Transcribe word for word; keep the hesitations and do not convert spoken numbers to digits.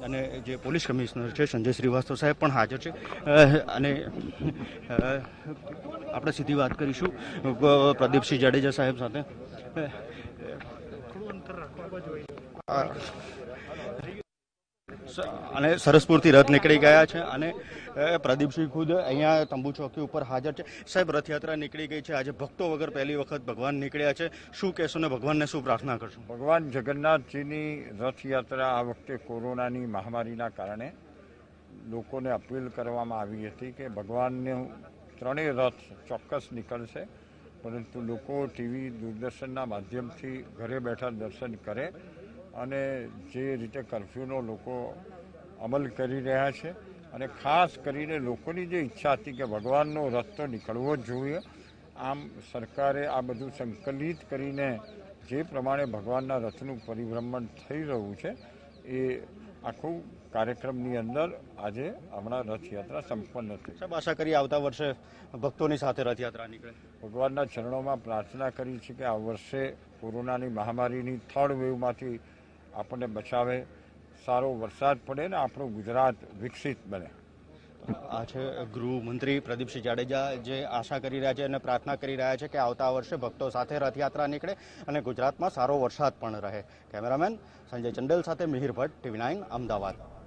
અને જે police commissioner છે સંજય શ્રીવાસ્તવ સાહેબ પણ હાજર છે અને આપણે સીધી વાત કરીશું પ્રદીપસિંહ જાડેજા સાહેબ સાથે. અને સરસપુરથી રથ નીકળી ગયા છે અને પ્રદીપસિંહ ખુદ અહીંયા તંબુ ચોકી ઉપર હાજર છે. સાહેબ, રથયાત્રા નીકળી ગઈ છે, આજે ભક્તો વગર પહેલી વખત ભગવાન નીકળ્યા છે, શું કહેશો ને ભગવાનને શું પ્રાર્થના કરશો? ભગવાન જગન્નાથજીની રથયાત્રા આ વખતે કોરોનાની મહામારીના કારણે લોકોને અપીલ કરવામાં આવી હતી કે ભગવાનનું ત્રણેય રથ ચોક્કસ નીકળશે, પરંતુ લોકો ટીવી દૂરદર્શનના માધ્યમથી ઘરે બેઠા દર્શન કરે અને જે રીતે કર્ફ્યુનો લોકો અમલ કરી રહ્યા છે અને ખાસ કરીને લોકોની જે ઈચ્છા હતી કે ભગવાનનો રથ તો નીકળવો જ જોઈએ, આમ સરકારે આ બધું સંકલિત કરીને જે પ્રમાણે ભગવાનના રથનું પરિભ્રમણ થઈ રહ્યું છે એ આખું કાર્યક્રમની અંદર આજે હમણાં રથયાત્રા સંપન્ન થઈ. સાહેબ, આશા કરી આવતા વર્ષે ભક્તોની સાથે રથયાત્રા નીકળે. ભગવાનના ચરણોમાં પ્રાર્થના કરી છે કે આ વર્ષે કોરોનાની મહામારીની થર્ડ વેવમાંથી આપણને બચાવે, સારો વરસાદ પડે ને આપણું ગુજરાત વિકસિત બને. આ છે ગૃહમંત્રી પ્રદીપસિંહ જાડેજા, જે આશા કરી રહ્યા છે અને પ્રાર્થના કરી રહ્યા છે કે આવતા વર્ષે ભક્તો સાથે રથયાત્રા નીકળે અને ગુજરાતમાં સારો વરસાદ પણ રહે. કેમેરામેન સંજય ચંડેલ સાથે મિહિર ભટ્ટ, ટીવી નાઇન, અમદાવાદ.